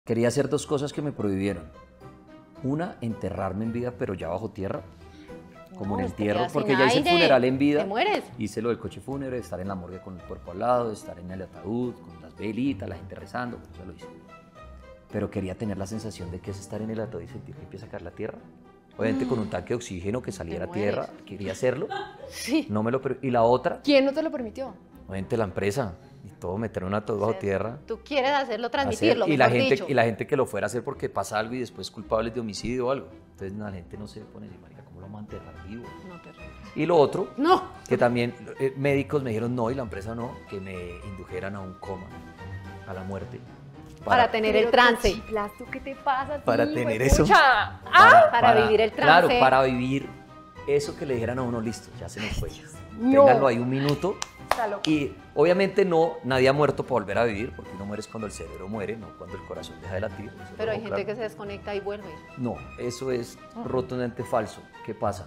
Quería hacer dos cosas que me prohibieron. Una, enterrarme en vida, pero ya bajo tierra, como en el entierro, porque ya hice el funeral en vida. ¿Te mueres? Hice lo del coche fúnebre, estar en la morgue con el cuerpo al lado, estar en el ataúd, con las velitas, la gente rezando, pues eso lo hice. Pero quería tener la sensación de que es estar en el ataúd y sentir que empieza a caer la tierra. Obviamente con un tanque de oxígeno que saliera a tierra, quería hacerlo. Sí. No me lo Y la otra, ¿Quién no te lo permitió? obviamente la empresa, y todo, meter un ataúd bajo tierra. Tú quieres hacerlo, transmitirlo, y mejor dicho. la gente que lo fuera a hacer porque pasa algo y después culpables de homicidio o algo. Entonces la gente no se pone, marica, ¿cómo lo vamos a enterrar vivo? No, terrible. Y lo otro, No. que también médicos me dijeron no y la empresa no, que me indujeran a un coma, a la muerte. Para tener el trance. Chiflas, ¿tú qué te pasa? Para tener eso. Para vivir el trance. Claro, para vivir eso que le dijeran a uno, listo, ya se nos fue. No. Ténganlo ahí un minuto. Está loco. Y obviamente no, nadie ha muerto para volver a vivir, porque uno muere es cuando el cerebro muere, no cuando el corazón deja de latir. Eso Pero lo hay dejo gente claro. que se desconecta y vuelve. No, eso es rotundamente falso. ¿Qué pasa?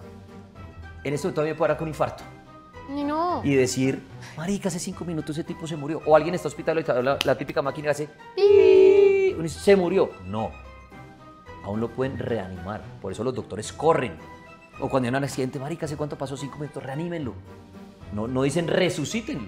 En este momento a mí me puedo dar con un infarto No. y decir, marica, hace 5 minutos ese tipo se murió. O alguien está hospitalizado, la típica máquina hace, "Pi", uno dice, se murió. No, aún lo pueden reanimar. Por eso los doctores corren. O cuando hay un accidente, marica, ¿hace cuánto pasó? 5 minutos, reanímenlo. No dicen resucítenlo,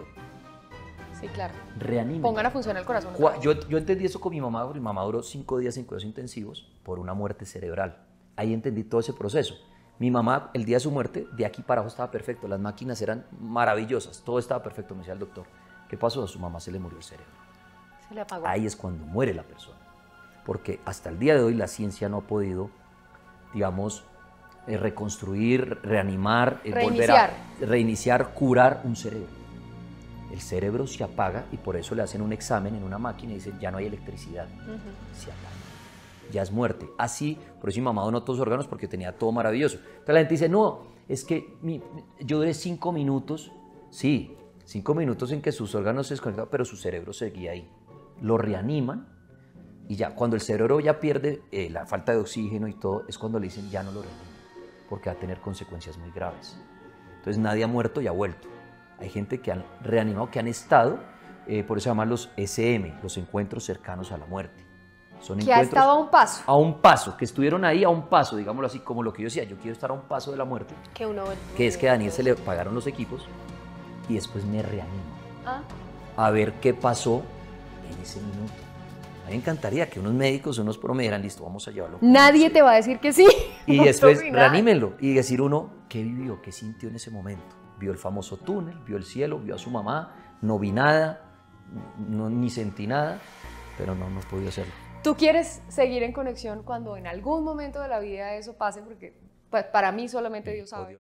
Sí, claro. reanímenlo. Pongan a funcionar el corazón. otra vez. Yo entendí eso con mi mamá, porque mi mamá duró 5 días en cuidados intensivos por una muerte cerebral. Ahí entendí todo ese proceso. Mi mamá, el día de su muerte, de aquí para abajo estaba perfecto, las máquinas eran maravillosas, todo estaba perfecto, me decía el doctor. ¿Qué pasó? A su mamá se le murió el cerebro. Se le apagó. Ahí es cuando muere la persona. Porque hasta el día de hoy la ciencia no ha podido, digamos, reconstruir, reanimar, volver a reiniciar, curar un cerebro. El cerebro se apaga y por eso le hacen un examen en una máquina y dicen, ya no hay electricidad, se apaga. Ya es muerte. Así, por eso mi mamá donó todos los órganos porque tenía todo maravilloso. Entonces la gente dice, no, es que yo duré 5 minutos. Sí, 5 minutos en que sus órganos se desconectaron, pero su cerebro seguía ahí. Lo reaniman y ya, cuando el cerebro ya pierde la falta de oxígeno y todo, es cuando le dicen, ya no lo reaniman, porque va a tener consecuencias muy graves. Entonces nadie ha muerto y ha vuelto. Hay gente que han reanimado, que han estado, por eso se llaman los SM, los encuentros cercanos a la muerte. Son Que ha encuentros estado a un paso. a un paso, que estuvieron ahí a un paso, digámoslo así, como lo que yo decía, yo quiero estar a un paso de la muerte, Que uno... que es que a Daniel se le pagaron los equipos y después me reanimo a ver qué pasó en ese minuto. A mí me encantaría que unos médicos, unos me dijeran, listo, vamos a llevarlo. Nadie te va a decir que sí. Y Punto después final. reanímenlo y decir uno, ¿qué vivió? ¿Qué sintió en ese momento? Vio el famoso túnel, vio el cielo, vio a su mamá, no vi nada, ni sentí nada, pero no podía hacerlo. ¿Tú quieres seguir en conexión cuando en algún momento de la vida eso pase? Porque pues, para mí solamente Dios sabe.